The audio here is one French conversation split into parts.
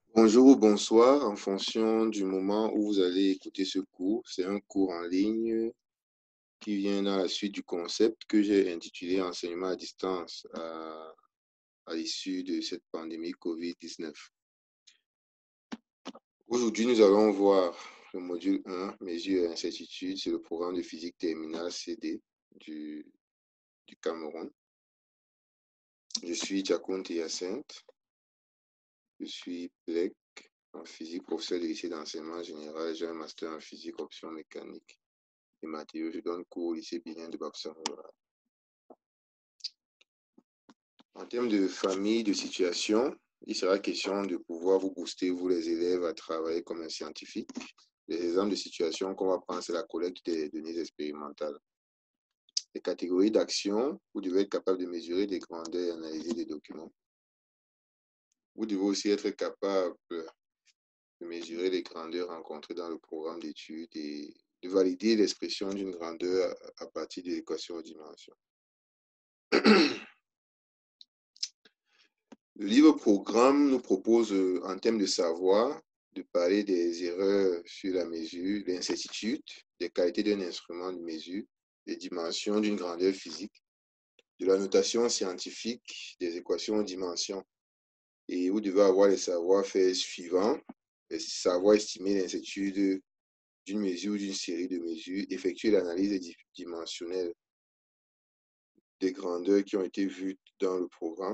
Bonjour ou bonsoir en fonction du moment où vous allez écouter ce cours. C'est un cours en ligne qui vient dans la suite du concept que j'ai intitulé Enseignement à distance à l'issue de cette pandémie COVID-19. Aujourd'hui, nous allons voir le module 1, Mesures et incertitudes. C'est le programme de physique terminale CD du Cameroun. Je suis Diakounte Hyacinthe. Je suis PLEC en physique, professeur de lycée d'enseignement général. J'ai un master en physique option mécanique et matériaux. Je donne cours au lycée bilingue de Babson. En termes de famille, de situation, il sera question de pouvoir vous booster, vous les élèves, à travailler comme un scientifique. Les exemples de situation qu'on va prendre, c'est la collecte des données expérimentales. Les catégories d'action, vous devez être capable de mesurer des grandeurs et analyser des documents. Vous devez aussi être capable de mesurer les grandeurs rencontrées dans le programme d'études et de valider l'expression d'une grandeur à partir de l'équation aux dimensions. Le livre programme nous propose, en termes de savoir, de parler des erreurs sur la mesure, l'incertitude, des qualités d'un instrument de mesure, des dimensions d'une grandeur physique, de la notation scientifique, des équations aux dimensions. Et vous devez avoir les savoir-faire suivants, savoir estimer l'incertitude d'une mesure ou d'une série de mesures, effectuer l'analyse dimensionnelle des grandeurs qui ont été vues dans le programme,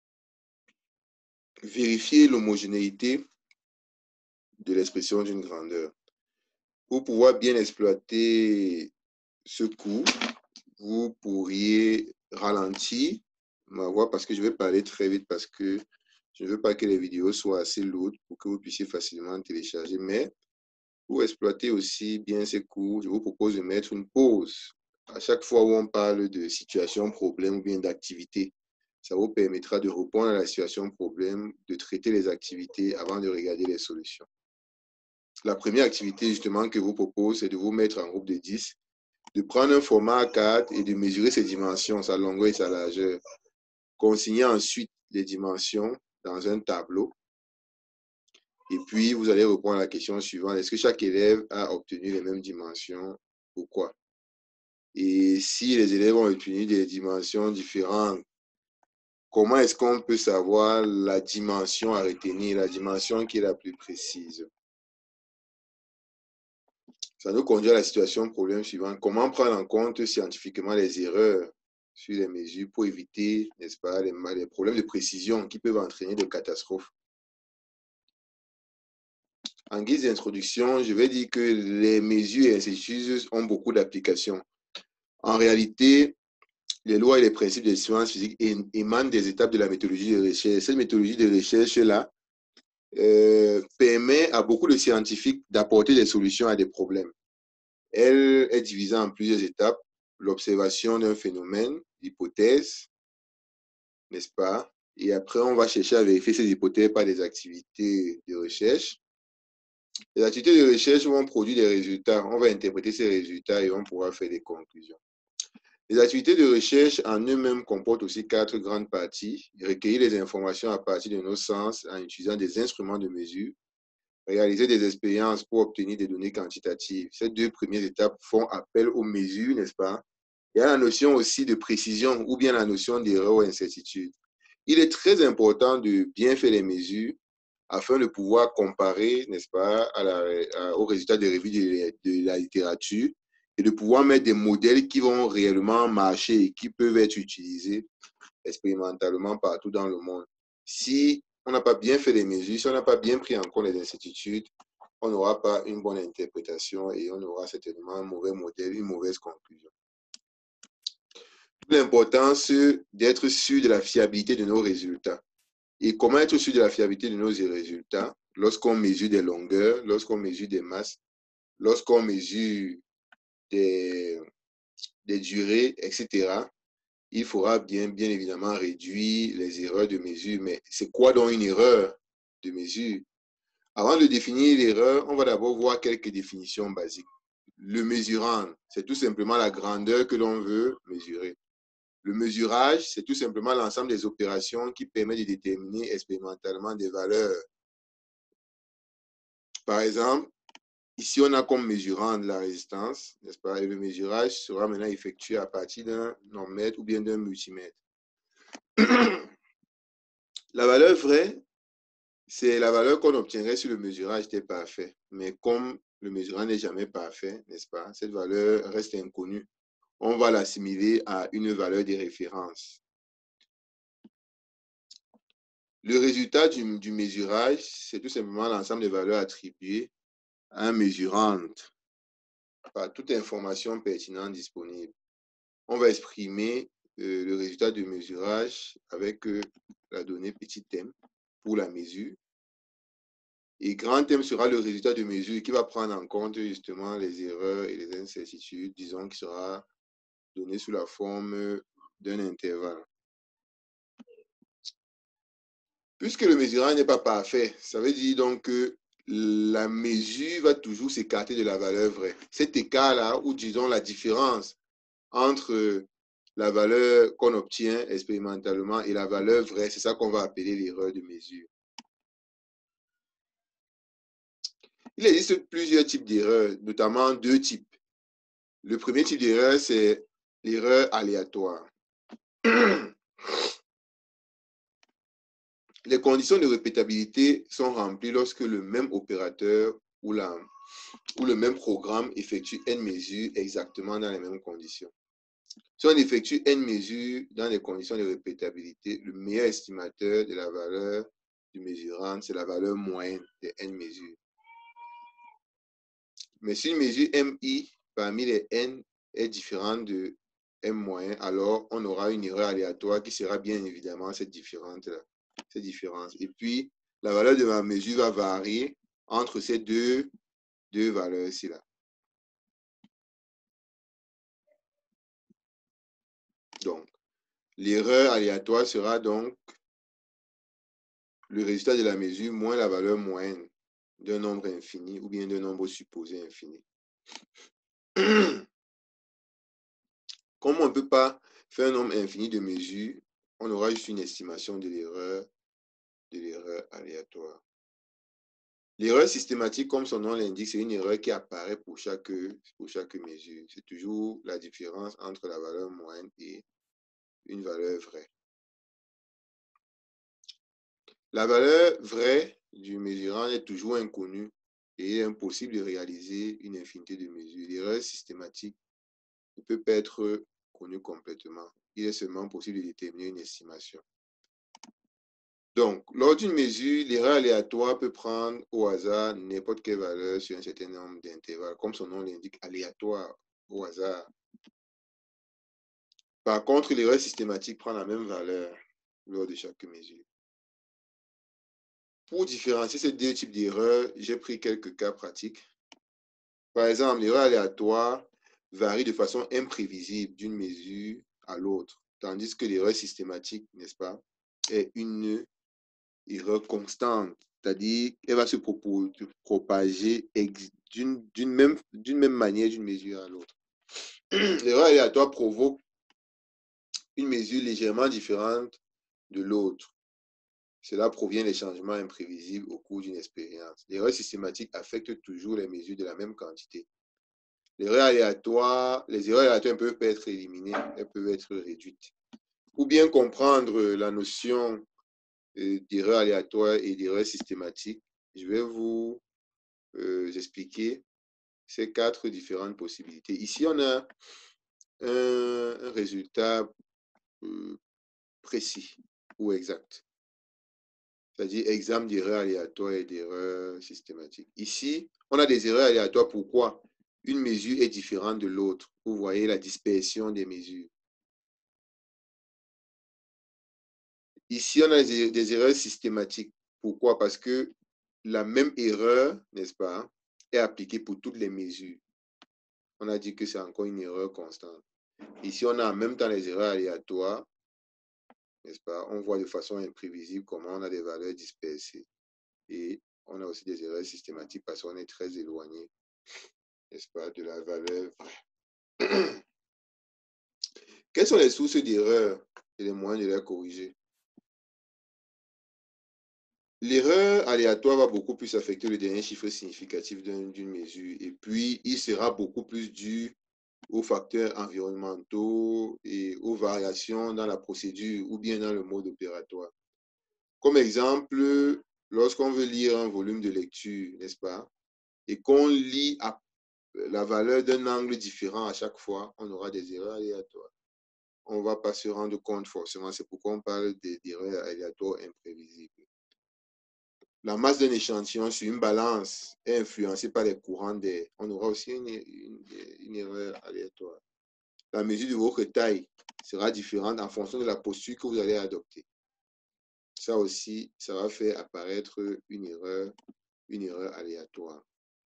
vérifier l'homogénéité de l'expression d'une grandeur. Pour pouvoir bien exploiter ce cours, vous pourriez ralentir ma voix parce que je vais parler très vite parce que je ne veux pas que les vidéos soient assez lourdes pour que vous puissiez facilement télécharger. Mais pour exploiter aussi bien ces cours, je vous propose de mettre une pause à chaque fois où on parle de situation, problème ou bien d'activité. Ça vous permettra de répondre à la situation, problème, de traiter les activités avant de regarder les solutions. La première activité justement que je vous propose, c'est de vous mettre en groupe de 10, de prendre un format A4 et de mesurer ses dimensions, sa longueur et sa largeur. Consigner ensuite les dimensions dans un tableau. Et puis, vous allez répondre à la question suivante. Est-ce que chaque élève a obtenu les mêmes dimensions? Pourquoi? Et si les élèves ont obtenu des dimensions différentes, comment est-ce qu'on peut savoir la dimension à retenir, la dimension qui est la plus précise? Ça nous conduit à la situation problème suivante. Comment prendre en compte scientifiquement les erreurs sur les mesures pour éviter, n'est-ce pas, les problèmes de précision qui peuvent entraîner des catastrophes? En guise d'introduction, je vais dire que les mesures et incertitudes ont beaucoup d'applications. En réalité, les lois et les principes des sciences physiques émanent des étapes de la méthodologie de recherche. Cette méthodologie de recherche-là permet à beaucoup de scientifiques d'apporter des solutions à des problèmes. Elle est divisée en plusieurs étapes. L'observation d'un phénomène, l'hypothèse, n'est-ce pas? Et après, on va chercher à vérifier ces hypothèses par des activités de recherche. Les activités de recherche vont produire des résultats. On va interpréter ces résultats et on pourra faire des conclusions. Les activités de recherche en eux-mêmes comportent aussi 4 grandes parties. Recueillir les informations à partir de nos sens en utilisant des instruments de mesure. Réaliser des expériences pour obtenir des données quantitatives. Ces deux premières étapes font appel aux mesures, n'est-ce pas? Il y a la notion aussi de précision ou bien la notion d'erreur ou incertitude. Il est très important de bien faire les mesures afin de pouvoir comparer, n'est-ce pas, aux résultats des revues de la littérature et de pouvoir mettre des modèles qui vont réellement marcher et qui peuvent être utilisés expérimentalement partout dans le monde. Si on n'a pas bien fait les mesures, si on n'a pas bien pris en compte les incertitudes, on n'aura pas une bonne interprétation et on aura certainement un mauvais modèle, une mauvaise conclusion. L'importance d'être sûr de la fiabilité de nos résultats. Et comment être sûr de la fiabilité de nos résultats? Lorsqu'on mesure des longueurs, lorsqu'on mesure des masses, lorsqu'on mesure des durées, etc., il faudra bien évidemment réduire les erreurs de mesure. Mais c'est quoi donc une erreur de mesure? Avant de définir l'erreur, on va d'abord voir quelques définitions basiques. Le mesurant, c'est tout simplement la grandeur que l'on veut mesurer. Le mesurage, c'est tout simplement l'ensemble des opérations qui permettent de déterminer expérimentalement des valeurs Par exemple, ici, on a comme mesurant de la résistance, n'est-ce pas? Et le mesurage sera maintenant effectué à partir d'un ohmmètre ou bien d'un multimètre. La valeur vraie, c'est la valeur qu'on obtiendrait si le mesurage était parfait. Mais comme le mesurant n'est jamais parfait, n'est-ce pas? Cette valeur reste inconnue. On va l'assimiler à une valeur de référence. Le résultat du mesurage, c'est tout simplement l'ensemble des valeurs attribuées à un mesurant par toute information pertinente disponible. On va exprimer le résultat du mesurage avec la donnée petit m pour la mesure. Et grand M sera le résultat de mesure qui va prendre en compte justement les erreurs et les incertitudes, disons, qui sera donné sous la forme d'un intervalle. Puisque le mesurant n'est pas parfait, ça veut dire donc que la mesure va toujours s'écarter de la valeur vraie. Cet écart-là, ou disons la différence entre la valeur qu'on obtient expérimentalement et la valeur vraie, c'est ça qu'on va appeler l'erreur de mesure. Il existe plusieurs types d'erreurs, notamment deux types. Le premier type d'erreur, c'est l'erreur aléatoire. Les conditions de répétabilité sont remplies lorsque le même opérateur ou le même programme effectue n mesures exactement dans les mêmes conditions. Si on effectue n mesures dans les conditions de répétabilité, le meilleur estimateur de la valeur du mesurant, c'est la valeur moyenne de n mesures. Mais si une mesure mi parmi les n est différente de m moyen, alors on aura une erreur aléatoire qui sera bien évidemment cette différence. Et puis, la valeur de ma mesure va varier entre ces deux valeurs-ci là. Donc, l'erreur aléatoire sera donc le résultat de la mesure moins la valeur moyenne d'un nombre infini ou bien d'un nombre supposé infini. Comme on ne peut pas faire un nombre infini de mesures, on aura juste une estimation de l'erreur aléatoire. L'erreur systématique, comme son nom l'indique, c'est une erreur qui apparaît pour chaque mesure. C'est toujours la différence entre la valeur moyenne et une valeur vraie. La valeur vraie du mesurant est toujours inconnue et il est impossible de réaliser une infinité de mesures. L'erreur systématique ne peut pas être connue complètement. Il est seulement possible de déterminer une estimation. Donc, lors d'une mesure, l'erreur aléatoire peut prendre au hasard n'importe quelle valeur sur un certain nombre d'intervalles, comme son nom l'indique, aléatoire, au hasard. Par contre, l'erreur systématique prend la même valeur lors de chaque mesure. Pour différencier ces deux types d'erreurs, j'ai pris quelques cas pratiques. Par exemple, l'erreur aléatoire varie de façon imprévisible d'une mesure à l'autre, tandis que l'erreur systématique, n'est-ce pas, est une erreur constante, c'est-à-dire qu'elle va se propager d'une même manière d'une mesure à l'autre. L'erreur aléatoire provoque une mesure légèrement différente de l'autre. Cela provient des changements imprévisibles au cours d'une expérience. L'erreur systématique affecte toujours les mesures de la même quantité. Les erreurs aléatoires peuvent être éliminées, elles peuvent être réduites. Pour bien comprendre la notion d'erreur aléatoire et d'erreur systématique, je vais vous expliquer ces quatre différentes possibilités. Ici, on a un résultat précis ou exact, c'est-à-dire exemple d'erreur aléatoire et d'erreur systématique. Ici, on a des erreurs aléatoires. Pourquoi? Une mesure est différente de l'autre. Vous voyez la dispersion des mesures. Ici, on a des erreurs systématiques. Pourquoi? Parce que la même erreur, n'est-ce pas, est appliquée pour toutes les mesures. On a dit que c'est encore une erreur constante. Ici, on a en même temps les erreurs aléatoires, n'est-ce pas? On voit de façon imprévisible comment on a des valeurs dispersées. Et on a aussi des erreurs systématiques parce qu'on est très éloigné, n'est-ce pas, de la valeur vraie. Quelles sont les sources d'erreurs et les moyens de les corriger? L'erreur aléatoire va beaucoup plus affecter le dernier chiffre significatif d'une mesure. Et puis, il sera beaucoup plus dû aux facteurs environnementaux et aux variations dans la procédure ou bien dans le mode opératoire. Comme exemple, lorsqu'on veut lire un volume de lecture, n'est-ce pas, et qu'on lit à la valeur d'un angle différent à chaque fois, on aura des erreurs aléatoires. On ne va pas se rendre compte forcément, c'est pourquoi on parle d'erreurs aléatoires imprévisibles. La masse d'un échantillon sur une balance est influencée par les courants d'air. On aura aussi une erreur aléatoire. La mesure de votre taille sera différente en fonction de la posture que vous allez adopter. Ça aussi, ça va faire apparaître une erreur aléatoire.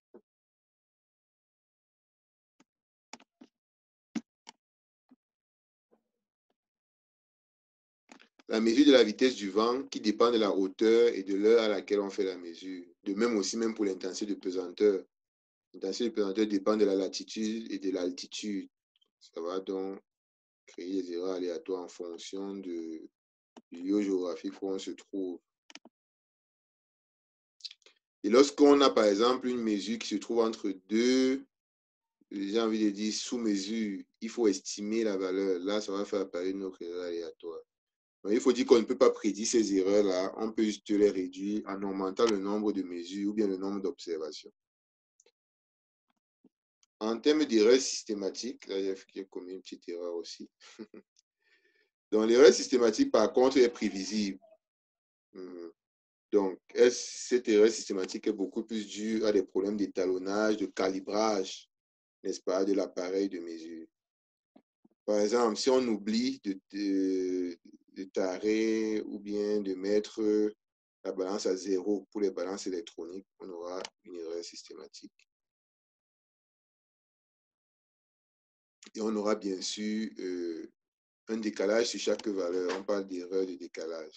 La mesure de la vitesse du vent qui dépend de la hauteur et de l'heure à laquelle on fait la mesure. De même aussi, même pour l'intensité de pesanteur. L'intensité de pesanteur dépend de la latitude et de l'altitude. Ça va donc créer des erreurs aléatoires en fonction du lieu géographique où on se trouve. Et lorsqu'on a par exemple une mesure qui se trouve entre deux, j'ai envie de dire sous-mesures, il faut estimer la valeur. Là, ça va faire apparaître une autre erreur aléatoire. Donc, il faut dire qu'on ne peut pas prédire ces erreurs-là. On peut juste les réduire en augmentant le nombre de mesures ou bien le nombre d'observations. En termes d'erreurs systématiques, là, j'ai commis une petite erreur aussi. Donc, l'erreur systématique, par contre, est prévisible. Donc, cette erreur systématique est beaucoup plus due à des problèmes d'étalonnage, de calibrage, n'est-ce pas, de l'appareil de mesure. Par exemple, si on oublie de tarer ou bien de mettre la balance à 0 pour les balances électroniques, on aura une erreur systématique. Et on aura bien sûr un décalage sur chaque valeur. On parle d'erreur de décalage.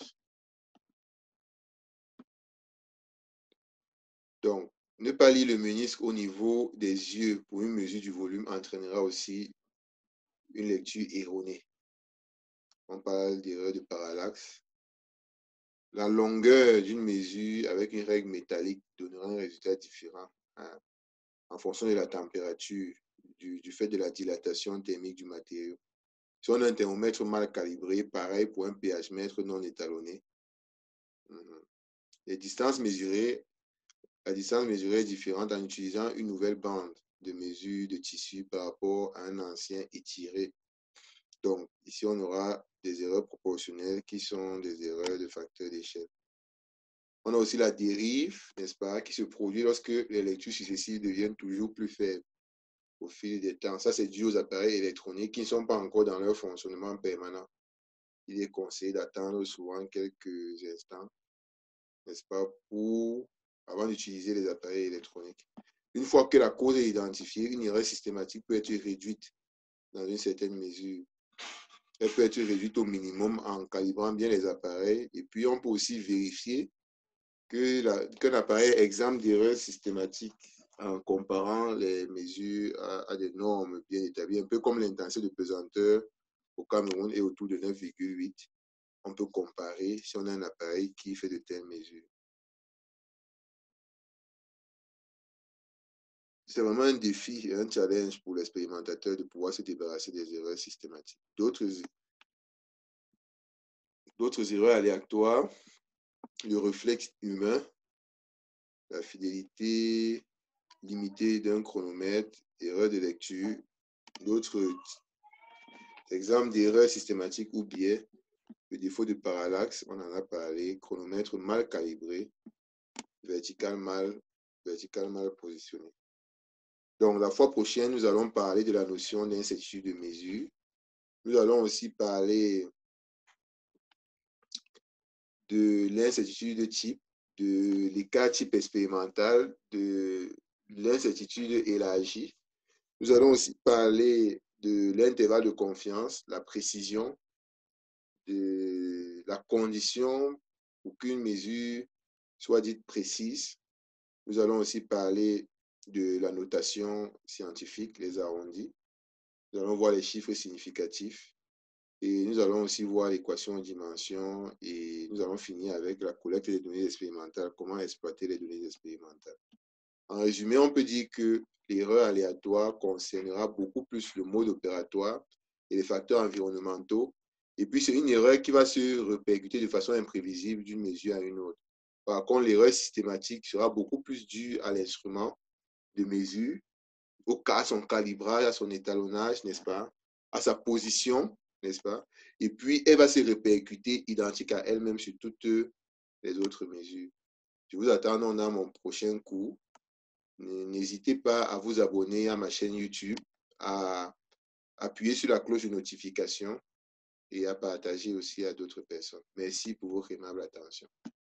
Donc, ne pas lire le ménisque au niveau des yeux pour une mesure du volume entraînera aussi une lecture erronée. On parle d'erreur de parallaxe. La longueur d'une mesure avec une règle métallique donnera un résultat différent hein, en fonction de la température, du fait de la dilatation thermique du matériau. Si on a un thermomètre mal calibré, pareil pour un pH mètre non étalonné. Les distances mesurées, la distance mesurée est différente en utilisant une nouvelle bande de mesure de tissu par rapport à un ancien étiré. Donc, ici, on aura des erreurs proportionnelles qui sont des erreurs de facteur d'échelle. On a aussi la dérive, n'est-ce pas, qui se produit lorsque les lectures successives deviennent toujours plus faibles au fil des temps. Ça, c'est dû aux appareils électroniques qui ne sont pas encore dans leur fonctionnement permanent. Il est conseillé d'attendre souvent quelques instants, n'est-ce pas, avant d'utiliser les appareils électroniques. Une fois que la cause est identifiée, une erreur systématique peut être réduite dans une certaine mesure. Elle peut être réduite au minimum en calibrant bien les appareils. Et puis, on peut aussi vérifier qu'un appareil est exempt d'erreurs systématiques en comparant les mesures à des normes bien établies, un peu comme l'intensité de pesanteur au Cameroun est autour de 9,8. On peut comparer si on a un appareil qui fait de telles mesures. C'est vraiment un défi et un challenge pour l'expérimentateur de pouvoir se débarrasser des erreurs systématiques. D'autres erreurs aléatoires, le réflexe humain, la fidélité limitée d'un chronomètre, erreur de lecture. D'autres exemples d'erreurs systématiques ou biais, le défaut de parallaxe, on en a parlé, chronomètre mal calibré, vertical mal positionné. Donc, la fois prochaine, nous allons parler de la notion d'incertitude de mesure. Nous allons aussi parler de l'incertitude de type, de l'écart type expérimental, de l'incertitude élargie. Nous allons aussi parler de l'intervalle de confiance, la précision, de la condition pour qu'une mesure soit dite précise. Nous allons aussi parler de la notation scientifique, les arrondis. Nous allons voir les chiffres significatifs. Et nous allons aussi voir l'équation en dimension et nous allons finir avec la collecte des données expérimentales, comment exploiter les données expérimentales. En résumé, on peut dire que l'erreur aléatoire concernera beaucoup plus le mode opératoire et les facteurs environnementaux. Et puis, c'est une erreur qui va se répercuter de façon imprévisible d'une mesure à une autre. Par contre, l'erreur systématique sera beaucoup plus due à l'instrument de mesure, au cas, à son calibrage, à son étalonnage, n'est-ce pas, à sa position, n'est-ce pas, et puis elle va se répercuter identique à elle-même sur toutes les autres mesures. Je vous attends dans mon prochain cours. N'hésitez pas à vous abonner à ma chaîne YouTube, à appuyer sur la cloche de notification et à partager aussi à d'autres personnes. Merci pour votre aimable attention.